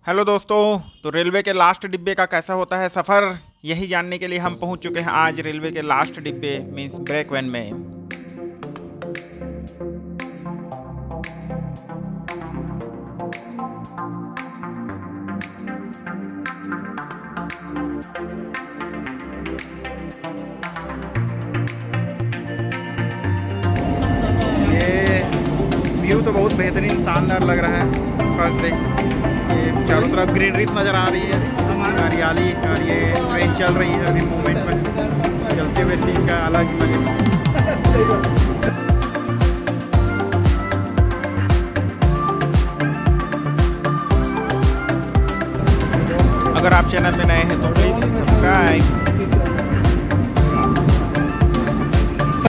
Hello दोस्तों। तो railway के लास्ट डिब्बे का कैसा होता है सफ़र, यही जानने के लिए हम पहुंच चुके हैं आज रेलवे के लास्ट डिब्बे मीन्स ब्रेक वैन में। ये व्यू तो बहुत बेहतरीन शानदार लग रहा है। फर्स्ट डे ये चारों तरफ ग्रीनरीज नज़र आ रही है, हरियाली, और ये ट्रेन चल रही है अभी मूवमेंट में। चलते हुए सीन का अलग ही मजे। अगर आप चैनल में नए हैं तो प्लीज़ सब्सक्राइब।